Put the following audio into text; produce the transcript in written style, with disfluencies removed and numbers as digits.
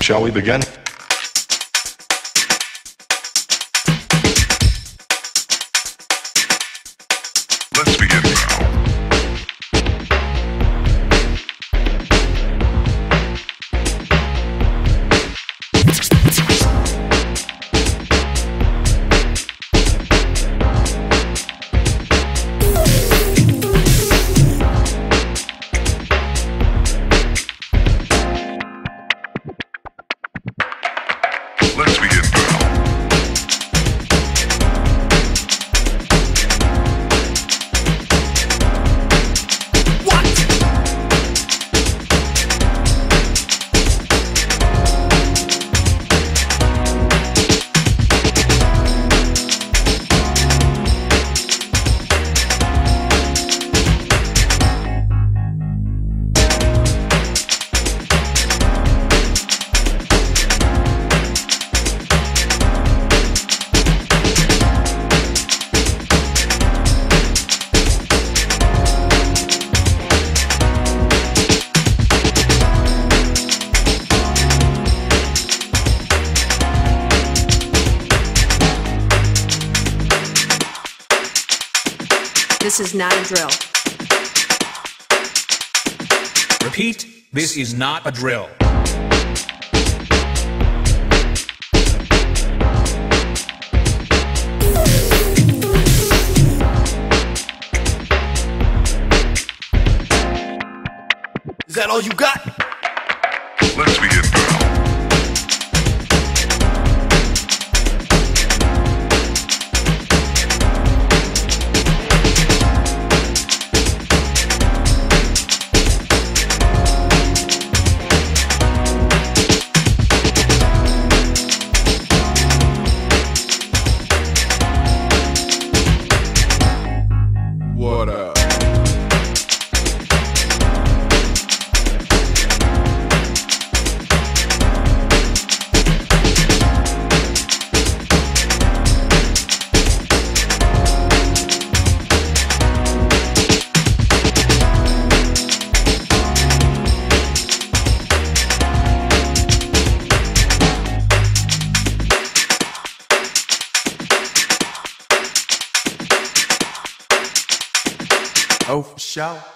Shall we begin? Let's begin now. Let's begin now. What? This is not a drill. Repeat, this is not a drill. Is that all you got? Let's begin now. What up? Oh, for sure.